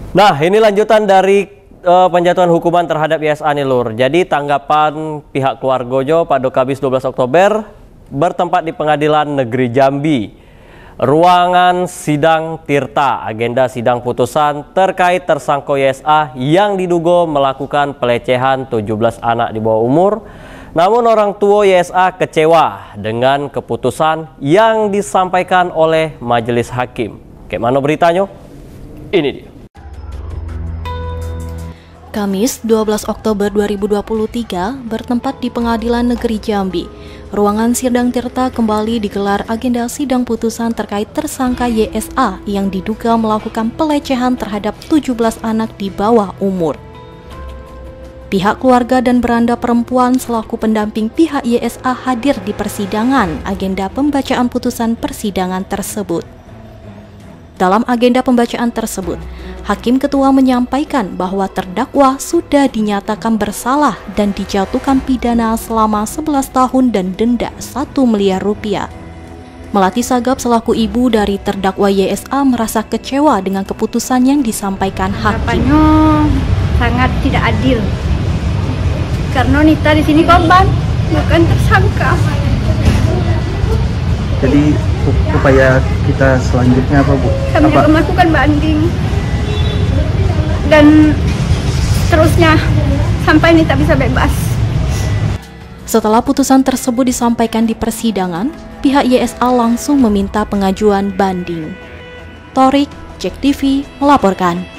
Nah, ini lanjutan dari penjatuhan hukuman terhadap YSA nih Lur. Jadi tanggapan pihak keluarga pada Kamis 12 Oktober bertempat di Pengadilan Negeri Jambi. Ruangan sidang Tirta, agenda sidang putusan terkait tersangka YSA yang diduga melakukan pelecehan 17 anak di bawah umur. Namun orang tua YSA kecewa dengan keputusan yang disampaikan oleh majelis hakim. Kayak mana beritanya? Ini dia. Kamis 12 Oktober 2023 bertempat di Pengadilan Negeri Jambi. Ruangan sidang Tirta kembali digelar agenda sidang putusan terkait tersangka YSA yang diduga melakukan pelecehan terhadap 17 anak di bawah umur. Pihak keluarga dan beranda perempuan selaku pendamping pihak YSA hadir di persidangan agenda pembacaan putusan persidangan tersebut. Dalam agenda pembacaan tersebut, Hakim Ketua menyampaikan bahwa terdakwa sudah dinyatakan bersalah dan dijatuhkan pidana selama 11 tahun dan denda 1 miliar rupiah. Melati Sagap selaku ibu dari terdakwa YSA merasa kecewa dengan keputusan yang disampaikan hakim. Sangat tidak adil. Karena Nita di sini korban, bukan tersangka. Jadi upaya kita selanjutnya apa, Bu? Kami akan melakukan banding dan seterusnya sampai Nita bisa bebas. Setelah putusan tersebut disampaikan di persidangan, pihak YSA langsung meminta pengajuan banding. Torik, JEK TV melaporkan.